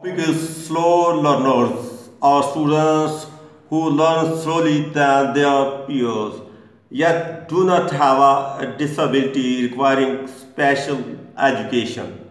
Because slow learners are students who learn slowly than their peers, yet do not have a disability requiring special education.